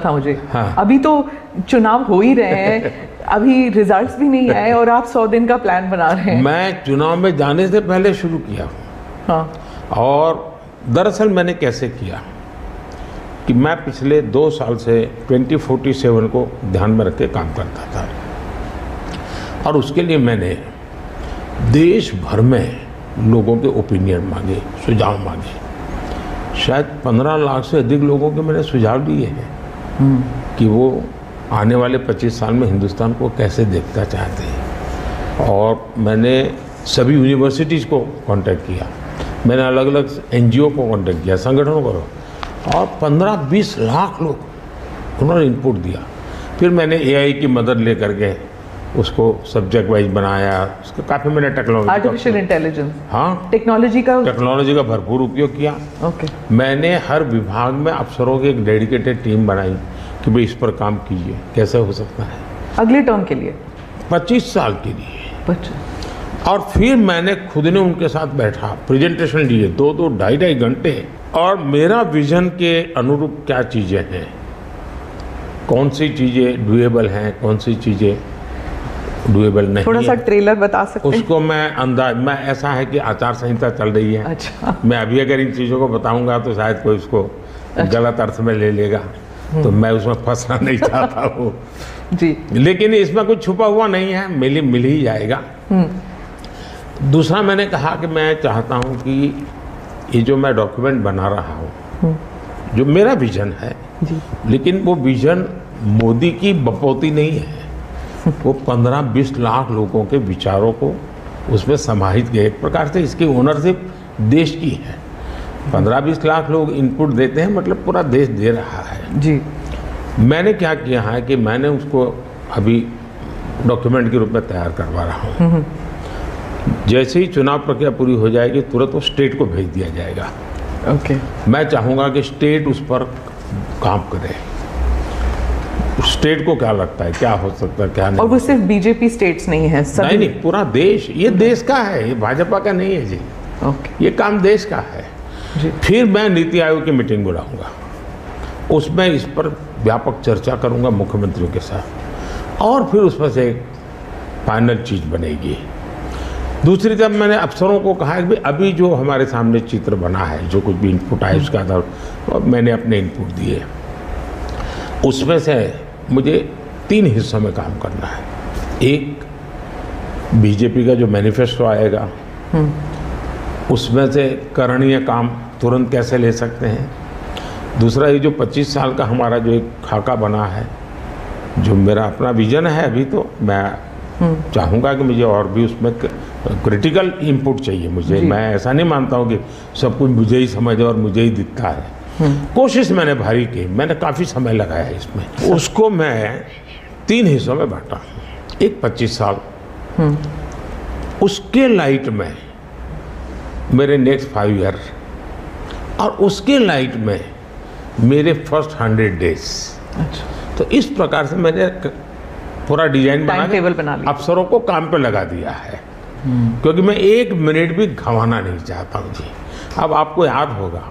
था मुझे। हाँ। अभी तो चुनाव हो ही रहे हैं, अभी रिजल्ट्स भी नहीं आए और आप 100 दिन का प्लान बना रहे हैं। मैं चुनाव में जाने से पहले शुरू किया हूँ। हाँ। और दरअसल मैंने कैसे किया कि मैं पिछले 2 साल से 2047 को ध्यान में रख के काम करता था, और उसके लिए मैंने देश भर में लोगों के ओपिनियन मांगे, सुझाव मांगे। शायद 15 लाख से अधिक लोगों के मैंने सुझाव दिए हैं कि वो आने वाले 25 साल में हिंदुस्तान को कैसे देखना चाहते हैं। और मैंने सभी यूनिवर्सिटीज़ को कांटेक्ट किया, मैंने अलग अलग NGO को कांटेक्ट किया, संगठनों को, और 15-20 लाख लोग उन्होंने इनपुट दिया। फिर मैंने AI की मदद लेकर के उसको सब्जेक्ट वाइज बनाया। उसका काफ़ी मैंने टेक्नोलॉजी, आर्टिफिशियल इंटेलिजेंस, हाँ, टेक्नोलॉजी का भरपूर उपयोग किया। ओके। मैंने हर विभाग में अफसरों की एक डेडिकेटेड टीम बनाई कि भाई इस पर काम कीजिए, कैसे हो सकता है अगले टर्म के लिए, 25 साल के लिए। 25। और फिर मैंने खुद ने उनके साथ बैठा, प्रेजेंटेशन दिए 2-2, 2.5 घंटे, और मेरा विजन के अनुरूप क्या चीज़ें हैं, कौन सी चीज़ें डुएबल हैं, कौन सी चीज़ें डुएबल नहीं। थोड़ा सा ट्रेलर बता सकते हैं? उसको मैं ऐसा है कि आचार संहिता चल रही है। अच्छा। मैं अभी अगर इन चीज़ों को बताऊंगा तो शायद कोई उसको गलत अर्थ में ले लेगा, तो मैं उसमें फंसना नहीं चाहता हूँ जी। लेकिन इसमें कुछ छुपा हुआ नहीं है, मिल ही जाएगा। दूसरा मैंने कहा कि मैं चाहता हूँ कि ये जो मैं डॉक्यूमेंट बना रहा हूँ, जो मेरा विजन है जी, लेकिन वो विजन मोदी की बपौती नहीं है, वो 15-20 लाख लोगों के विचारों को उसमें समाहित किया। एक प्रकार से इसकी ओनरशिप देश की है। 15-20 लाख लोग इनपुट देते हैं, मतलब पूरा देश दे रहा है जी। मैंने क्या किया है कि मैंने उसको अभी डॉक्यूमेंट के रूप में तैयार करवा रहा हूँ। जैसे ही चुनाव प्रक्रिया पूरी हो जाएगी तुरंत वो स्टेट को भेज दिया जाएगा। ओके। मैं चाहूँगा कि स्टेट उस पर काम करे, स्टेट को क्या लगता है, क्या हो सकता है, क्या नहीं। और वो सिर्फ बीजेपी स्टेट्स नहीं है, सभी? नहीं, पूरा देश, ये देश का है, ये भाजपा का नहीं है जी। ओके। ये काम देश का है जी। फिर मैं नीति आयोग की मीटिंग बुलाऊंगा, उसमें इस पर व्यापक चर्चा करूंगा मुख्यमंत्रियों के साथ, और फिर उसमें से एक फाइनल चीज़ बनेगी। दूसरी तरफ मैंने अफसरों को कहा कि अभी जो हमारे सामने चित्र बना है, जो कुछ भी इनपुट आए उसके आधार पर मैंने अपने इनपुट दिए, उसमें से मुझे 3 हिस्सों में काम करना है। एक, बीजेपी का जो मैनिफेस्टो आएगा उसमें से करणीय काम तुरंत कैसे ले सकते हैं। दूसरा, ये जो 25 साल का हमारा जो एक खाका बना है, जो मेरा अपना विजन है, अभी तो मैं चाहूँगा कि मुझे और भी उसमें क्रिटिकल इनपुट चाहिए मुझे। मैं ऐसा नहीं मानता हूँ कि सब कुछ मुझे ही समझ और मुझे ही दिखता है। कोशिश मैंने भारी की, मैंने काफ़ी समय लगाया है इसमें। उसको मैं 3 हिस्सों में बांटा। एक 25 साल, उसके लाइट में मेरे नेक्स्ट 5 ईयर, और उसके लाइट में मेरे फर्स्ट 100 डेज। अच्छा। तो इस प्रकार से मैंने पूरा डिजाइन बना लिया, अफसरों को काम पे लगा दिया है। क्योंकि मैं 1 मिनट भी गंवाना नहीं चाहता हूँ जी। अब आपको याद होगा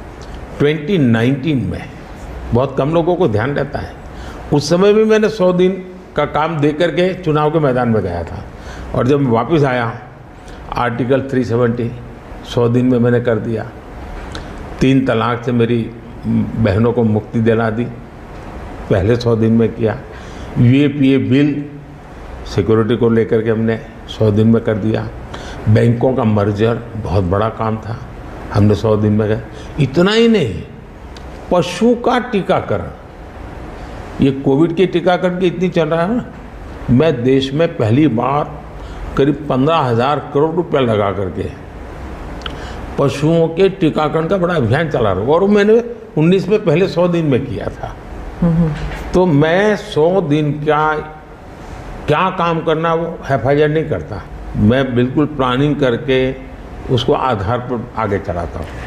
2019 में बहुत कम लोगों को ध्यान रहता है, उस समय भी मैंने 100 दिन का काम दे करके चुनाव के मैदान में गया था, और जब मैं वापस आया आर्टिकल 370 100 दिन में मैंने कर दिया। 3 तलाक से मेरी बहनों को मुक्ति दिला दी, पहले 100 दिन में किया। UAPA बिल सिक्योरिटी को लेकर के हमने 100 दिन में कर दिया। बैंकों का मर्जर बहुत बड़ा काम था, हमने 100 दिन में किया। इतना ही नहीं, पशु का टीकाकरण, ये कोविड के टीकाकरण की इतनी चल रहा है ना, मैं देश में पहली बार करीब 15,000 करोड़ रुपया लगा करके पशुओं के टीकाकरण का बड़ा अभियान चला रहा हूँ, और मैंने 19 में पहले 100 दिन में किया था। तो मैं 100 दिन का क्या काम करना वो हैफाजत नहीं करता, मैं बिल्कुल प्लानिंग करके उसको आधार पर आगे चलाता हूँ।